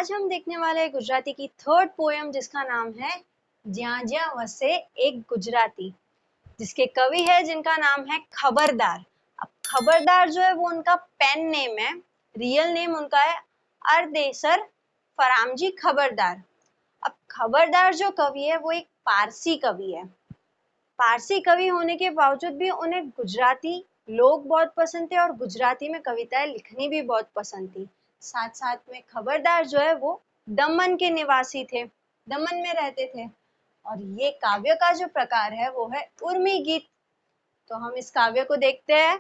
आज हम देखने वाले हैं गुजराती की थर्ड पोएम जिसका नाम है ज्યાં જ્યાં વસે एक गुजराती, जिसके कवि है जिनका नाम है खबरदार। अब खबरदार जो है वो उनका पेन नेम है, रियल नेम उनका है अरदेसर फरामजी खबरदार। अब खबरदार जो कवि है वो एक पारसी कवि है। पारसी कवि होने के बावजूद भी उन्हें गुजराती लोग बहुत पसंद थे और गुजराती में कविताएं लिखनी भी बहुत पसंद थी। साथ साथ में खबरदार जो है वो दमन के निवासी थे, दमन में रहते थे और ये काव्य का जो प्रकार है वो है उर्मी गीत। तो हम इस काव्य को देखते हैं।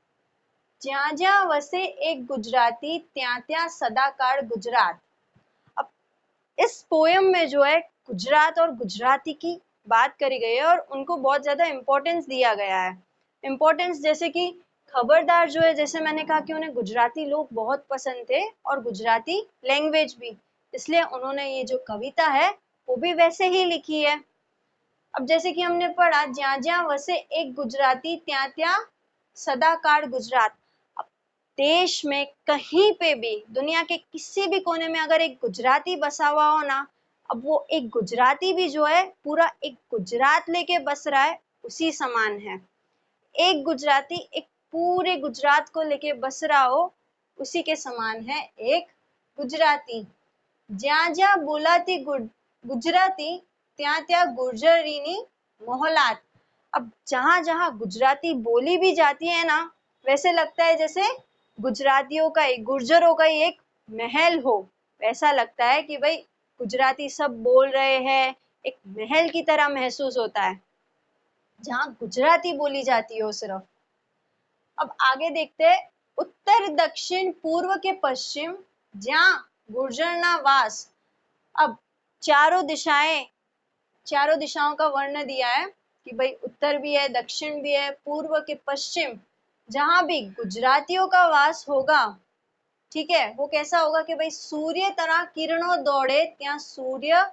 જ્યાં જ્યાં વસે एक गुजराती ત્યાં ત્યાં सदाकाळ गुजरात। अब इस पोएम में जो है गुजरात और गुजराती की बात करी गई है और उनको बहुत ज्यादा इम्पोर्टेंस दिया गया है। इम्पोर्टेंस जैसे कि खबरदार जो है, जैसे मैंने कहा कि उन्हें गुजराती लोग बहुत पसंद थे और गुजराती लैंग्वेज भी, इसलिए उन्होंने ये जो कविता है वो भी वैसे ही लिखी है। अब जैसे कि हमने पढ़ा જ્યાં જ્યાં વસે एक गुजराती ત્યાં ત્યાં सदाकाळ गुजरात। अब देश में कहीं पे भी, दुनिया के किसी भी कोने में अगर एक गुजराती बसा हुआ हो ना, अब वो एक गुजराती भी जो है पूरा एक गुजरात लेके बस रहा है, उसी समान है। एक गुजराती एक पूरे गुजरात को लेके बस रहा हो, उसी के समान है एक गुजराती। જ્યાં જ્યાં બોલાતી गुजराती ત્યાં ત્યાં गुर्जरीनी मोहलात। अब जहाँ जहाँ गुजराती बोली भी जाती है ना, वैसे लगता है जैसे गुजरातियों का एक गुर्जरों का एक महल हो। वैसा लगता है कि भाई गुजराती सब बोल रहे हैं, एक महल की तरह महसूस होता है जहाँ गुजराती बोली जाती हो सिर्फ। अब आगे देखते हैं, उत्तर दक्षिण पूर्व के पश्चिम જ્યાં गुर्जरना वास। अब चारों दिशाओं का वर्ण दिया है कि भाई उत्तर भी है, दक्षिण भी है, पूर्व के पश्चिम, जहां भी गुजरातियों का वास होगा, ठीक है, वो कैसा होगा कि भाई सूर्य तरह किरणों दौड़े ત્યાં सूर्य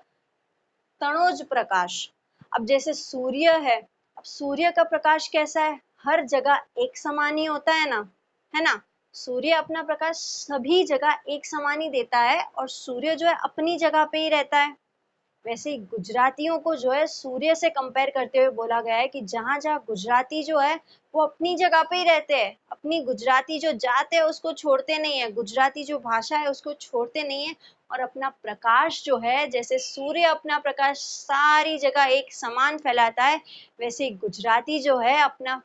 तणो ज प्रकाश। अब जैसे सूर्य है, अब सूर्य का प्रकाश कैसा है, हर जगह एक समान ही होता है ना। सूर्य अपना प्रकाश सभी जगह एक समान ही देता है और सूर्य जो है अपनी जगह पे ही रहता है। वैसे ही गुजरातियों को जो है सूर्य से कंपेयर करते हुए बोला गया है कि जहाँ जहाँ गुजराती जो है वो अपनी जगह पे ही रहते हैं, अपनी गुजराती जो जात है उसको छोड़ते नहीं है, गुजराती जो भाषा है उसको छोड़ते नहीं है और अपना प्रकाश जो है, जैसे सूर्य अपना प्रकाश सारी जगह एक समान फैलाता है, वैसे ही गुजराती जो है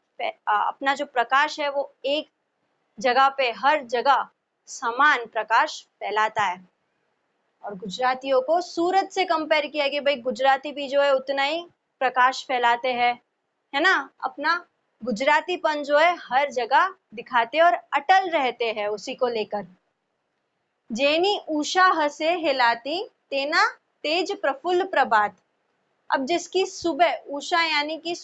अपना जो प्रकाश है वो एक जगह पे हर जगह समान प्रकाश फैलाता है। और गुजरातियों को सूरज से कंपेयर किया कि भाई गुजराती भी जो है उतना ही प्रकाश फैलाते हैं, है ना, अपना गुजरातीपन जो है हर जगह दिखाते और अटल रहते हैं उसी को लेकर। जेनी उषा हसे हिलाती तेना तेज प्रफुल्ल प्रभात। अब जिसकी सुबह, उषा यानी कि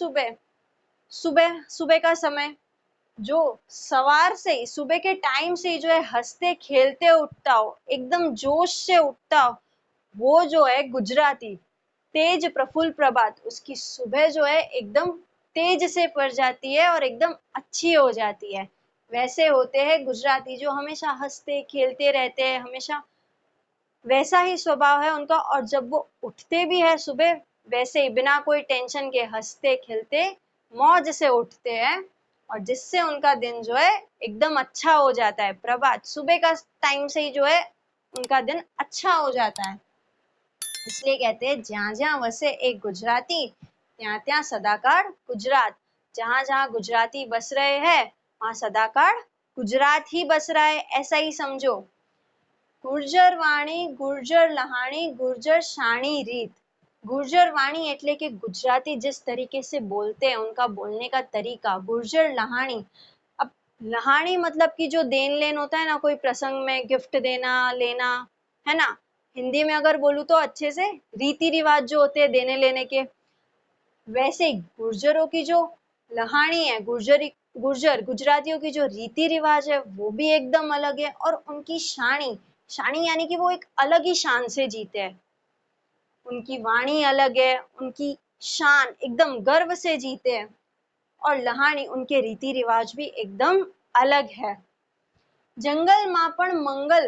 सुबह का समय, जो सवार से ही, सुबह के टाइम से ही जो है हंसते खेलते उठता हो, एकदम जोश से उठता हो, वो जो है गुजराती। तेज प्रफुल्ल प्रभात, उसकी सुबह जो है एकदम तेज से पड़ जाती है और एकदम अच्छी हो जाती है। वैसे होते हैं गुजराती जो हमेशा हंसते खेलते रहते हैं, हमेशा वैसा ही स्वभाव है उनका। और जब वो उठते भी है सुबह, वैसे ही बिना कोई टेंशन के हंसते खेलते मौज से उठते हैं और जिससे उनका दिन जो है एकदम अच्छा हो जाता है। प्रभात, सुबह का टाइम से ही जो है उनका दिन अच्छा हो जाता है। इसलिए कहते हैं જ્યાં જ્યાં વસે एक गुजराती ત્યાં ત્યાં सदाकाळ गुजरात। जहाँ जहाँ गुजराती बस रहे हैं वहाँ सदाकाळ गुजरात ही बस रहा है, ऐसा ही समझो। गुर्जर वाणी गुर्जर लहाणी गुर्जर शाणी रीत। गुर्जर वाणी એટલે કે गुजराती जिस तरीके से बोलते हैं, उनका बोलने का तरीका। गुर्जर लहाणी, अब लहाणी मतलब कि जो देन लेन होता है ना, कोई प्रसंग में गिफ्ट देना लेना, है ना। हिंदी में अगर बोलूँ तो अच्छे से रीति रिवाज जो होते हैं देने लेने के, वैसे ही गुर्जरों की जो लहानी है, गुर्जर गुजरातियों की जो रीति रिवाज है वो भी एकदम अलग है। और उनकी शानी यानी कि वो एक अलग ही शान से जीते हैं, उनकी वाणी अलग है, उनकी शान एकदम गर्व से जीते हैं। और लहानी, उनके रीति रिवाज भी एकदम अलग है। जंगल માં પણ મંગલ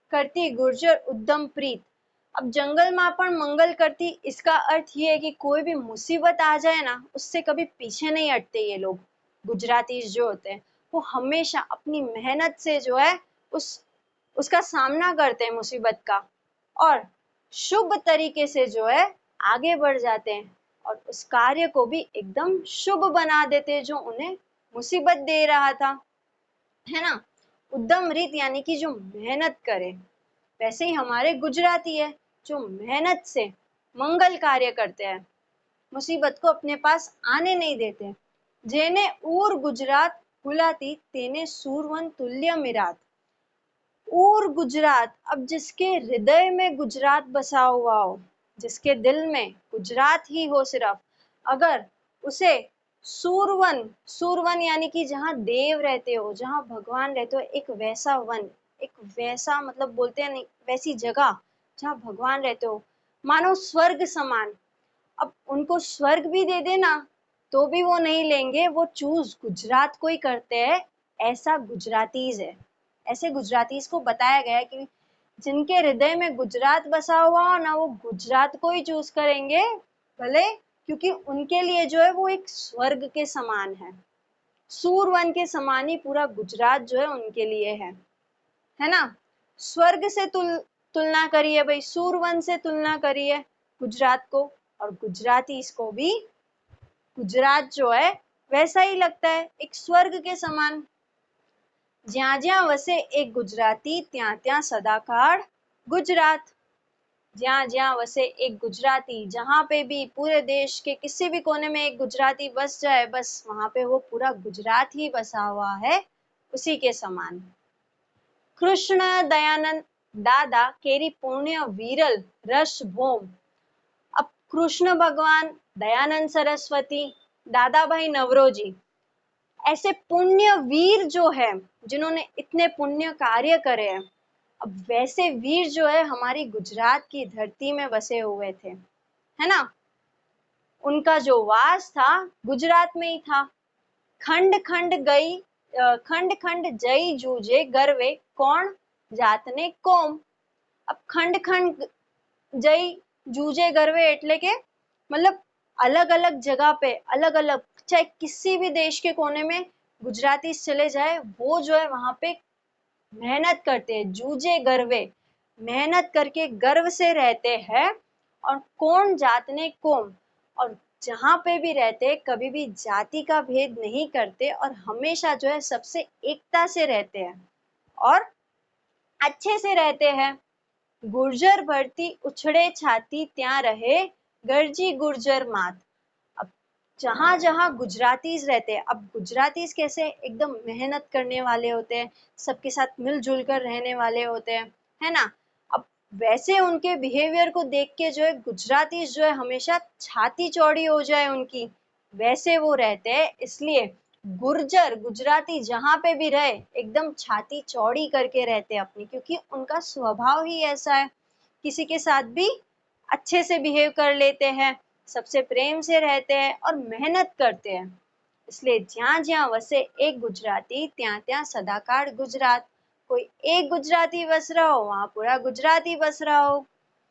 करती गुर्जर उद्यम प्रीत। अब जंगल में पण मंगल करती, इसका अर्थ ये है कि कोई भी मुसीबत आ जाए ना, उससे कभी पीछे नहीं हटते ये लोग। गुजराती जो होते हैं वो हमेशा अपनी मेहनत से जो है उसका सामना करते हैं मुसीबत का, और शुभ तरीके से जो है आगे बढ़ जाते हैं और उस कार्य को भी एकदम शुभ बना देते हैं जो उन्हें मुसीबत दे रहा था, है ना। उद्यम रीत यानी कि जो मेहनत करे। वैसे ही हमारे गुजराती है जो मेहनत से मंगल कार्य करते हैं, मुसीबत को अपने पास आने नहीं देते। जेने ऊर गुजरात हुलाती तेने सूरवन तुल्य मिरात। ऊर गुजरात, अब जिसके हृदय में गुजरात बसा हुआ हो, जिसके दिल में गुजरात ही हो सिर्फ, अगर उसे सूरवन, सूरवन यानी कि जहाँ देव रहते हो, जहाँ भगवान रहते हो, एक वैसा वन, एक वैसा मतलब बोलते हैं नहीं, वैसी जगह जहाँ भगवान रहते हो, मानो स्वर्ग समान। अब उनको स्वर्ग भी दे देना तो भी वो नहीं लेंगे, वो चूज गुजरात को ही करते हैं। ऐसा गुजरातीज है, ऐसे गुजरातीज को बताया गया है कि जिनके हृदय में गुजरात बसा हुआ हो ना, वो गुजरात को ही चूज करेंगे, भले, क्योंकि उनके लिए जो है वो एक स्वर्ग के समान है। सूरवन के समान ही पूरा गुजरात जो है उनके लिए है ना। स्वर्ग से तुलना करिए भाई, सूरवन से तुलना करिए गुजरात को, और गुजराती इसको भी गुजरात जो है वैसा ही लगता है, एक स्वर्ग के समान। જ્યાં જ્યાં વસે એક ગુજરાતી ત્યાં ત્યાં સદાકાળ गुजरात। જ્યાં જ્યાં वसे एक गुजराती, जहाँ पे भी पूरे देश के किसी भी कोने में एक गुजराती बस जाए, बस वहां पे वो पूरा गुजरात ही बसा हुआ है, उसी के समान। कृष्ण दयानंद दादा केरी पुण्य वीरल रस भोम। अब कृष्ण भगवान, दयानंद सरस्वती, दादा भाई नवरोजी, ऐसे पुण्य वीर जो है जिन्होंने इतने पुण्य कार्य करे हैं, अब वैसे वीर जो है हमारी गुजरात की धरती में बसे हुए थे, है ना। उनका जो वास था गुजरात में ही था। खंड खंड गई, खंड खंड जई जूझे गर्वे कौन जातने कोम। अब खंड खंड जई जूझे गर्वे એટલે કે मतलब अलग अलग जगह पे अलग अलग, चाहे किसी भी देश के कोने में गुजराती चले जाए, वो जो है वहां पे मेहनत करते हैं, जूझे गर्वे, मेहनत करके गर्व से रहते हैं। और कौन जातने कोम, और जहाँ पे भी रहते कभी भी जाति का भेद नहीं करते, और हमेशा जो है सबसे एकता से रहते हैं और अच्छे से रहते हैं। गुर्जर भरती उछड़े छाती ત્યાં रहे गरजी गुर्जर मात। अब जहाँ जहाँ गुजरातीज रहते हैं, अब गुजरातीज कैसे एकदम मेहनत करने वाले होते हैं, सबके साथ मिलजुल कर रहने वाले होते हैं, है ना। अब वैसे उनके बिहेवियर को देख के जो है गुजरातीज जो है हमेशा छाती चौड़ी हो जाए उनकी, वैसे वो रहते हैं। इसलिए गुर्जर गुजराती जहाँ पे भी रहे एकदम छाती चौड़ी करके रहते हैं अपनी, क्योंकि उनका स्वभाव ही ऐसा है, किसी के साथ भी अच्छे से बिहेव कर लेते हैं, सबसे प्रेम से रहते हैं और मेहनत करते हैं। इसलिए જ્યાં જ્યાં वसे एक गुजराती ત્યાં ત્યાં सदाकाळ गुजरात। कोई एक गुजराती बस रहा हो वहाँ पूरा गुजराती बस रहा हो।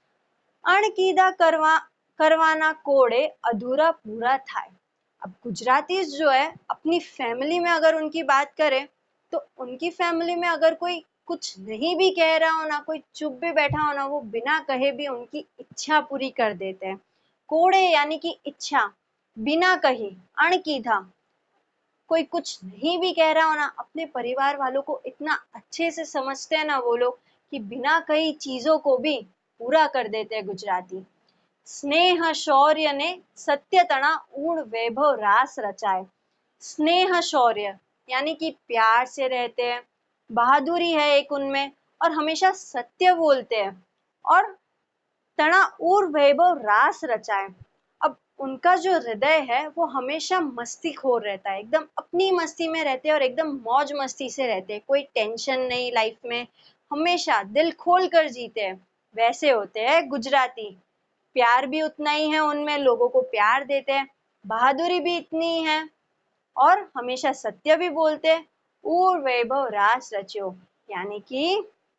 अणकीदा करवाना कोड़े अधूरा पूरा थाय। अब गुजराती जो है अपनी फैमिली में अगर उनकी बात करें, तो उनकी फैमिली में अगर कोई कुछ नहीं भी कह रहा हो ना, कोई चुप भी बैठा हो ना, वो बिना कहे भी उनकी इच्छा पूरी कर देते हैं। कोड़े यानी कि इच्छा, बिना कही, अणकीधा, कोई कुछ नहीं भी कह रहा हो ना, अपने परिवार वालों को इतना अच्छे से समझते हैं ना वो लोग, कि बिना कई चीजों को भी पूरा कर देते हैं गुजराती। स्नेह शौर्य ने सत्य तना ऊण वैभव रास रचाए। स्नेह शौर्य यानी कि प्यार से रहते हैं, बहादुरी है एक उनमें, और हमेशा सत्य बोलते हैं, और तना ऊर वैभव रास रचाए। अब उनका जो हृदय है वो हमेशा मस्तीखोर रहता है, एकदम अपनी मस्ती में रहते हैं और एकदम मौज मस्ती से रहते हैं, कोई टेंशन नहीं लाइफ में, हमेशा दिल खोल कर जीते हैं, वैसे होते हैं गुजराती। प्यार भी उतना ही है उनमें, लोगों को प्यार देते हैं, बहादुरी भी इतनी ही है, और हमेशा सत्य भी बोलते हैं। ऊर वैभव रास रच्यो यानी कि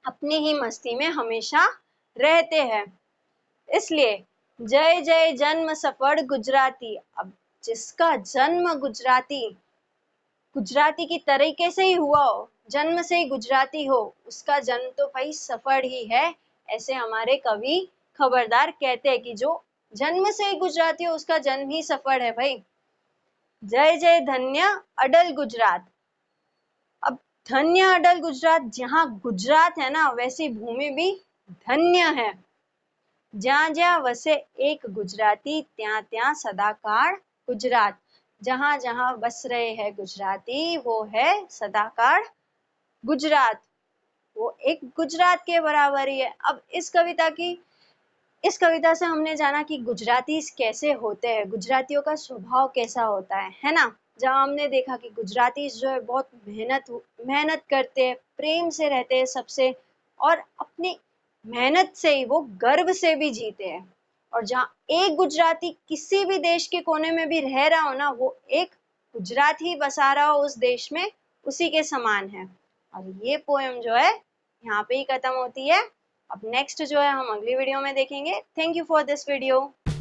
अपनी ही मस्ती में हमेशा रहते हैं। इसलिए जय जय जन्म सफળ गुजराती। अब जिसका जन्म गुजराती की तरीके से ही हुआ हो, जन्म से ही गुजराती हो, उसका जन्म तो भाई सफल ही है। ऐसे हमारे कवि खबरदार कहते हैं कि जो जन्म से ही गुजराती हो उसका जन्म ही सफल है भाई। जय जय धन्य अडल गुजरात। अब धन्य अडल गुजरात, जहाँ गुजरात है ना वैसी भूमि भी धन्य है। જ્યાં જ્યાં વસે એક ગુજરાતી ત્યાં ત્યાં સદાકાળ गुजरात। जहाँ जहाँ बस रहे हैं गुजराती वो है सदाकाल गुजरात। वो एक गुजरात के बराबर ही है। अब इस कविता से हमने जाना कि गुजराती कैसे होते हैं, गुजरातियों का स्वभाव कैसा होता है ना। जहाँ हमने देखा कि गुजराती जो है बहुत मेहनत करते हैं, प्रेम से रहते हैं सबसे, और अपनी मेहनत से ही वो गर्व से भी जीते हैं। और जहाँ एक गुजराती किसी भी देश के कोने में भी रह रहा हो ना, वो एक गुजराती बसा रहा हो उस देश में, उसी के समान है। और ये पोएम जो है यहाँ पे ही खत्म होती है। अब नेक्स्ट जो है हम अगली वीडियो में देखेंगे। Thank you for this video.